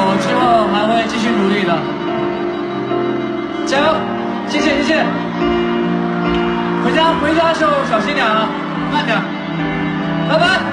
我之后还会继续努力的，加油！谢谢谢谢。回家的时候小心点啊，慢点，拜拜。